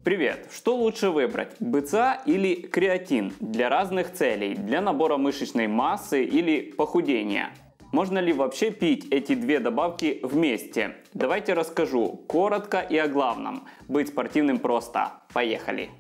Привет! Что лучше выбрать? БЦА или креатин для разных целей, для набора мышечной массы или похудения? Можно ли вообще пить эти две добавки вместе? Давайте расскажу коротко и о главном. Быть спортивным просто. Поехали!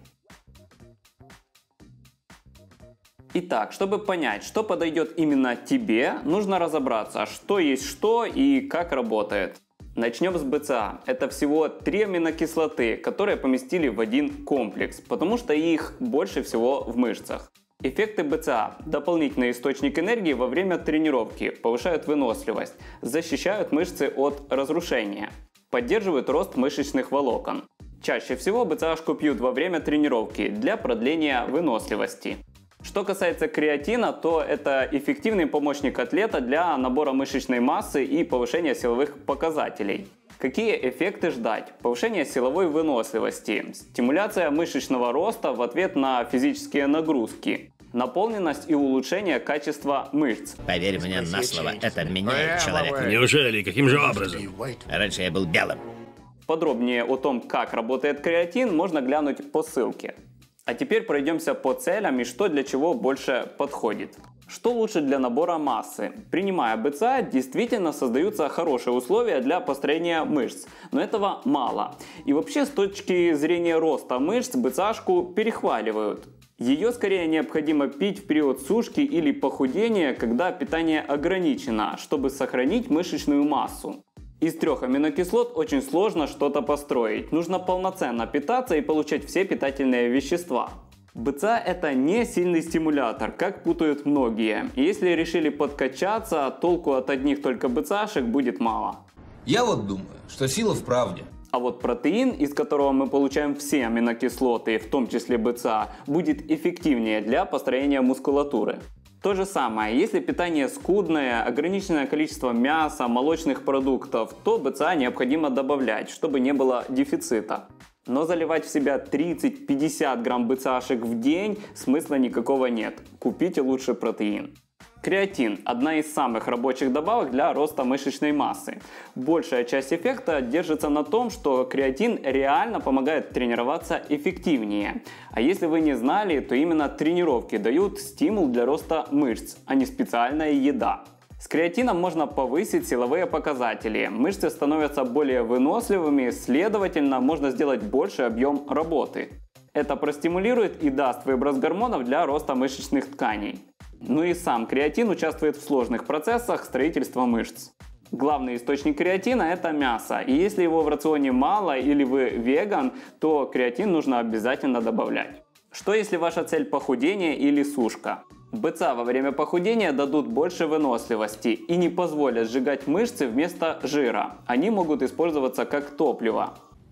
Итак, чтобы понять, что подойдет именно тебе, нужно разобраться, что есть что и как работает. Начнем с БЦА. Это всего 3 аминокислоты, которые поместили в один комплекс, потому что их больше всего в мышцах. Эффекты БЦА – дополнительный источник энергии во время тренировки, повышают выносливость, защищают мышцы от разрушения, поддерживают рост мышечных волокон. Чаще всего БЦАшку пьют во время тренировки для продления выносливости. Что касается креатина, то это эффективный помощник атлета для набора мышечной массы и повышения силовых показателей. Какие эффекты ждать? Повышение силовой выносливости, стимуляция мышечного роста в ответ на физические нагрузки, наполненность и улучшение качества мышц. Поверь мне на слово, это меняет человека. Неужели? Каким же образом? Раньше я был белым. Подробнее о том, как работает креатин, можно глянуть по ссылке. А теперь пройдемся по целям и что для чего больше подходит. Что лучше для набора массы? Принимая БЦА, действительно создаются хорошие условия для построения мышц, но этого мало. И вообще с точки зрения роста мышц БЦАшку перехваливают. Ее скорее необходимо пить в период сушки или похудения, когда питание ограничено, чтобы сохранить мышечную массу. Из 3 аминокислот очень сложно что-то построить. Нужно полноценно питаться и получать все питательные вещества. БЦА это не сильный стимулятор, как путают многие. И если решили подкачаться, толку от одних только БЦАшек будет мало. Я вот думаю, что сила в правде. А вот протеин, из которого мы получаем все аминокислоты, в том числе БЦА, будет эффективнее для построения мускулатуры. То же самое, если питание скудное, ограниченное количество мяса, молочных продуктов, то БЦА необходимо добавлять, чтобы не было дефицита. Но заливать в себя 30-50 грамм БЦАшек в день смысла никакого нет. Купите лучше протеин. Креатин – одна из самых рабочих добавок для роста мышечной массы. Большая часть эффекта держится на том, что креатин реально помогает тренироваться эффективнее. А если вы не знали, то именно тренировки дают стимул для роста мышц, а не специальная еда. С креатином можно повысить силовые показатели, мышцы становятся более выносливыми, следовательно, можно сделать больший объем работы. Это простимулирует и даст выброс гормонов для роста мышечных тканей. Ну и сам креатин участвует в сложных процессах строительства мышц. Главный источник креатина – это мясо, и если его в рационе мало или вы веган, то креатин нужно обязательно добавлять. Что если ваша цель похудение или сушка? БЦА во время похудения дадут больше выносливости и не позволят сжигать мышцы вместо жира. Они могут использоваться как топливо.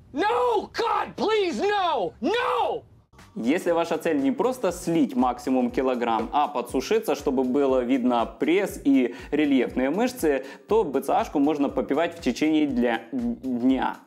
No! God, please, no! No! Если ваша цель не просто слить максимум килограмм, а подсушиться, чтобы было видно пресс и рельефные мышцы, то БЦАшку можно попивать в течение дня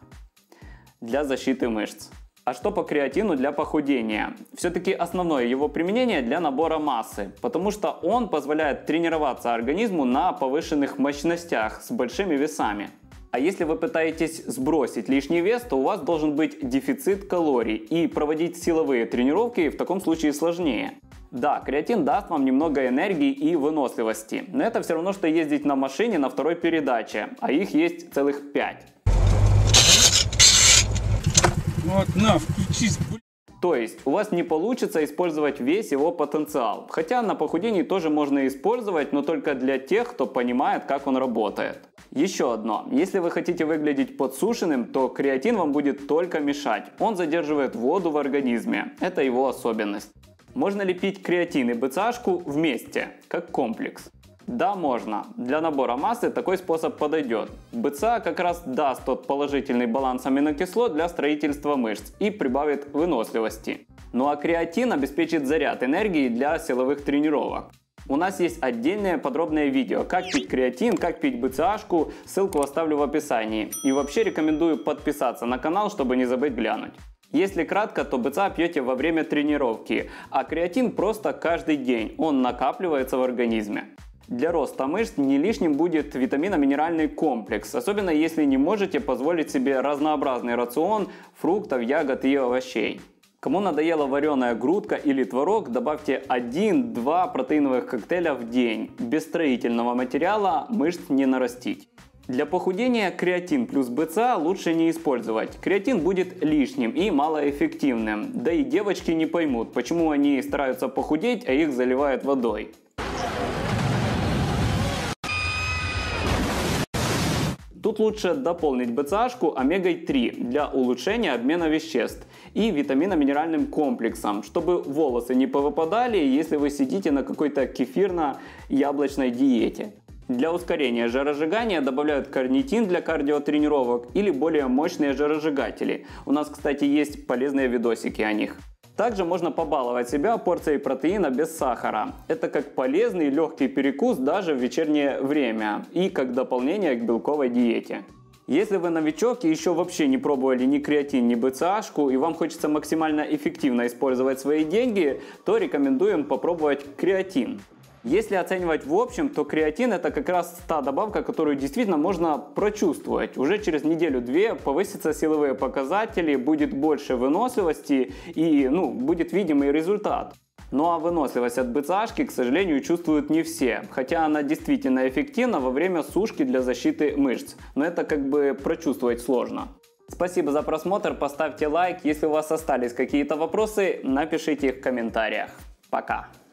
для защиты мышц. А что по креатину для похудения? Все-таки основное его применение для набора массы, потому что он позволяет тренироваться организму на повышенных мощностях с большими весами. А если вы пытаетесь сбросить лишний вес, то у вас должен быть дефицит калорий, и проводить силовые тренировки в таком случае сложнее. Да, креатин даст вам немного энергии и выносливости, но это все равно, что ездить на машине на второй передаче, а их есть целых 5. Вот, на, включись, То есть у вас не получится использовать весь его потенциал, хотя на похудении тоже можно использовать, но только для тех, кто понимает, как он работает. Еще одно. Если вы хотите выглядеть подсушенным, то креатин вам будет только мешать. Он задерживает воду в организме. Это его особенность. Можно ли пить креатин и БЦАшку вместе, как комплекс? Да, можно. Для набора массы такой способ подойдет. БЦА как раз даст тот положительный баланс аминокислот для строительства мышц и прибавит выносливости. Ну а креатин обеспечит заряд энергии для силовых тренировок. У нас есть отдельное подробное видео, как пить креатин, как пить БЦАшку, ссылку оставлю в описании. И вообще рекомендую подписаться на канал, чтобы не забыть глянуть. Если кратко, то БЦА пьете во время тренировки, а креатин просто каждый день, он накапливается в организме. Для роста мышц не лишним будет витаминно-минеральный комплекс, особенно если не можете позволить себе разнообразный рацион фруктов, ягод и овощей. Кому надоела вареная грудка или творог, добавьте 1-2 протеиновых коктейля в день. Без строительного материала мышц не нарастить. Для похудения креатин плюс БЦА лучше не использовать. Креатин будет лишним и малоэффективным. Да и девочки не поймут, почему они стараются похудеть, а их заливают водой. Тут лучше дополнить БЦАшку омегой-3 для улучшения обмена веществ и витаминно-минеральным комплексом, чтобы волосы не повыпадали, если вы сидите на какой-то кефирно-яблочной диете. Для ускорения жиросжигания добавляют карнитин для кардиотренировок или более мощные жиросжигатели. У нас, кстати, есть полезные видосики о них. Также можно побаловать себя порцией протеина без сахара. Это как полезный легкий перекус даже в вечернее время и как дополнение к белковой диете. Если вы новичок и еще вообще не пробовали ни креатин, ни БЦАшку и вам хочется максимально эффективно использовать свои деньги, то рекомендуем попробовать креатин. Если оценивать в общем, то креатин это как раз та добавка, которую действительно можно прочувствовать. Уже через неделю-две повысятся силовые показатели, будет больше выносливости и будет видимый результат. Ну а выносливость от БЦАшки, к сожалению, чувствуют не все, хотя она действительно эффективна во время сушки для защиты мышц, но это как бы прочувствовать сложно. Спасибо за просмотр, поставьте лайк, если у вас остались какие-то вопросы, напишите их в комментариях. Пока!